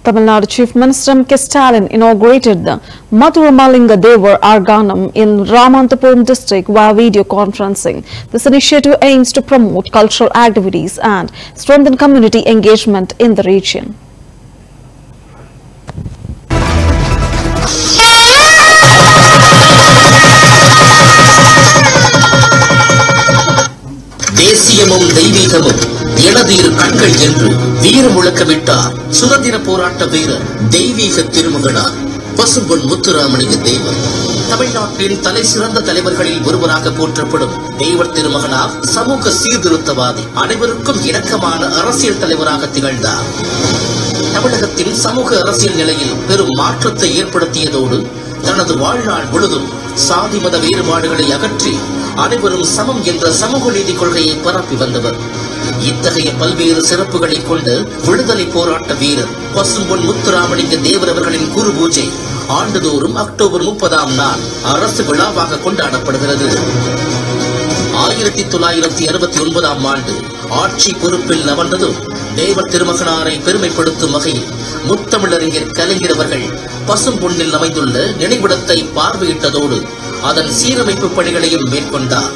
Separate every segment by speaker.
Speaker 1: Tamilnadu Chief Minister Stalin inaugurated the Muthuramalinga Devar Arangam in Ramanathapuram district via video conferencing. This initiative aims to promote cultural activities and strengthen community engagement in the region.
Speaker 2: தேசியமும் தெய்வீகமும் எனது இரு கண்கள் என்று வீர முழக்கமிட்டார் சுதந்திர போராட்ட வீரர் தெய்வீக திருமகனார் பசும்பொன் முத்துராமலிங்க தேவர். தமிழ்நாட்டின் தலை சிறந்த தலைவர்களில் ஒருவராக போற்றப்படும் தேவர் திருமகனார் சமூக சீர்திருத்தவாதி, அனைவருக்கும் இணக்கமான அரசியல் தலைவராக திகழ்ந்தார். தமிழகத்தின் சமூக அரசியல் நிலையில் பெரும் மாற்றத்தை ஏற்படுத்தியதோடு தனது வாழ்நாள் முழுதும் சாதி மத வேறுபாடுகளை அகற்றி அனைவரும் சமம் என்ற சமூக நீதி கொள்கையை பரப்பி வந்தவர். இத்தகைய பல்வேறு சிறப்புகளை கொண்ட விடுதலை போராட்ட வீரர் பசும்பொன் முத்துராமலிங்க தேவர் அவர்களின் குரு பூஜை ஆண்டுதோறும் அக்டோபர் 30ஆம் நாள் அரசு விழாவாக கொண்டாடப்படுகிறது. 1969ஆம் ஆண்டு ஆட்சி பொறுப்பில் அமர்ந்ததும் தேவர் திருமகனாரை பெருமைப்படுத்தும் வகையில் முத்தமிழறிஞர் கலைஞர் அவர்கள் பசும்பொன்னில் அமைந்துள்ள நினைவிடத்தை பார்வையிட்டதோடு அதன் சீரமைப்பு பணிகளையும் மேற்கொண்டார்.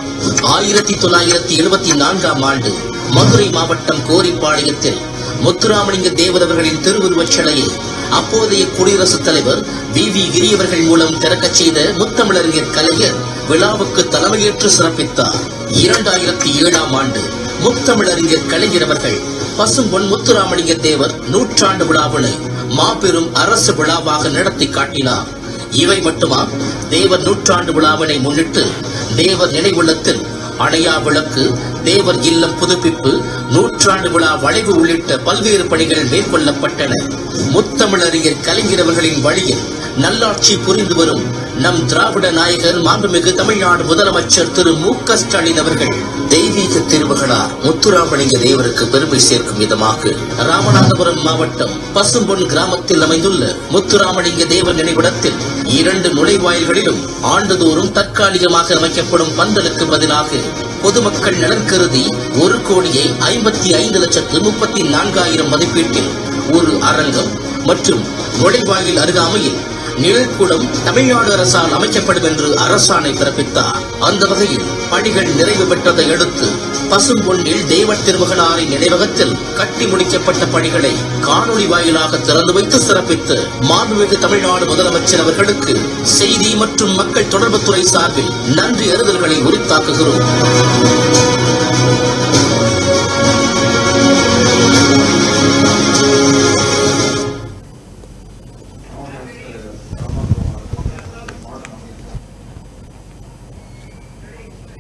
Speaker 2: 1974ஆம் ஆண்டு மதுரை மாவட்டம் கோரிப்பாளையத்தில் முத்துராமலிங்க தேவர் அவர்களின் திருவுருவச் சிலையை அப்போதைய குடியரசுத் தலைவர் வி கிரியவர்கள் மூலம் திறக்கச் செய்த முத்தமிழறிஞர் கலைஞர் விழாவுக்கு தலைமையேற்று சிறப்பித்தார். 2007ஆம் ஆண்டு முத்தமிழறிஞர் கலைஞர் அவர்கள் பசும்பொன் முத்துராமலிங்க தேவர் 100ஆண்டு விழாவினை மாபெரும் அரசு விழாவாக நடத்தி காட்டினார். இவை மட்டுமா, தேவர் 100ஆண்டு விழாவினை முன்னிட்டு தேவர் நினைவுள்ளத்தில் அணையா விளக்கு, தேவர் இல்லம் புதுப்பிப்பு, 100ஆண்டு விழா வளைவு உள்ளிட்ட பல்வேறு பணிகள் மேற்கொள்ளப்பட்டன. முத்தமிழறிஞர் கலைஞர் அவர்களின் வழியில் நல்லாட்சி புரிந்து வரும் நம் திராவிட நாயகர் மாண்புமிகு தமிழ்நாடு முதலமைச்சர் திரு மு.க.ஸ்டாலின் அவர்கள் தெய்வீக திருமகனார் முத்துராமலிங்க தேவருக்கு பெருமை சேர்க்கும் விதமாக ராமநாதபுரம் மாவட்டம் பசும்பொன் கிராமத்தில் அமைந்துள்ள முத்துராமலிங்க தேவர் நினைவிடத்தில் 2 நுழைவாயில்களிலும் ஆண்டுதோறும் தற்காலிகமாக அமைக்கப்படும் பந்தலுக்கு பதிலாக பொதுமக்கள் நலன் கருதி 1,55,34,000 மதிப்பீட்டில் ஒரு அரங்கம் மற்றும் நுழைவாயில் அருகாமையில் நிழற்குடம் தமிழ்நாடு அரசால் அமைக்கப்படும் என்று அரசாணை பிறப்பித்தார். அந்த வகையில் பணிகள் நிறைவு பெற்றதை அடுத்து பசும்பொன்னில் தேவர் திருமகனாரின் நினைவகத்தில் கட்டி முடிக்கப்பட்ட பணிகளை காணொலி வாயிலாக திறந்து வைத்து சிறப்பித்து மாண்புமிகு தமிழ்நாடு முதலமைச்சர் அவர்களுக்கு செய்தி மற்றும் மக்கள் தொடர்புத்துறை சார்பில் நன்றி அறிதல்களை உரித்தாக்குகிறோம்.